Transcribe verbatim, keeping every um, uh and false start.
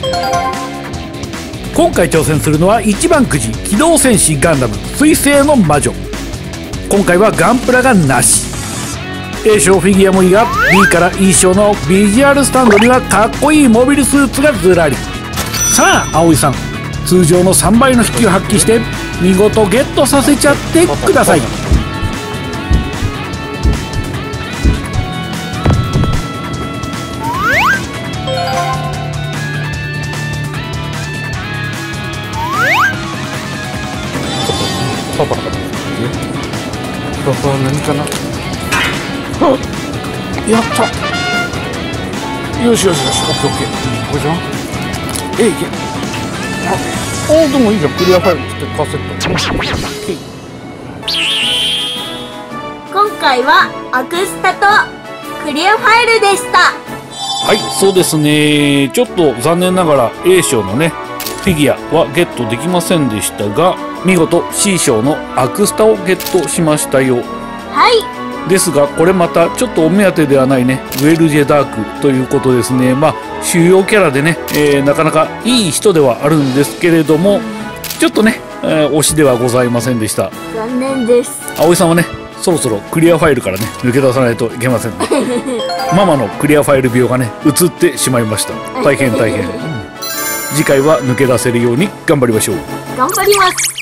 今回挑戦するのは一番くじ機動戦士ガンダム水星の魔女。今回はガンプラがなし。 A 賞フィギュアもいいが B から E 賞のビジュアルスタンドにはかっこいいモビルスーツがずらり。さあ葵さん、通常のさんばいの引きを発揮して見事ゲットさせちゃってください。 パパパパパは何かな。やった。よしよしよし、オッケーオッケー。これじゃん。えいけ。あ、あでもいいじゃん。クリアファイルってカセット。 今回はアクスタとクリアファイルでした。 はい、そうですね。ちょっと残念ながら A 賞のねフィギュアはゲットできませんでしたが、見事 C 賞のアクスタをゲットしましたよ。 はい。 ですがこれまたちょっとお目当てではないねウェルジェダークということですね。まあ主要キャラでね、えー、なかなかいい人ではあるんですけれども、ちょっとね、えー、推しではございませんでした。 残念です。 葵さんはねそろそろクリアファイルからね抜け出さないといけませんね。ママのクリアファイル病がね移ってしまいました。大変大変。次回は抜け出せるように頑張りましょう。 頑張ります。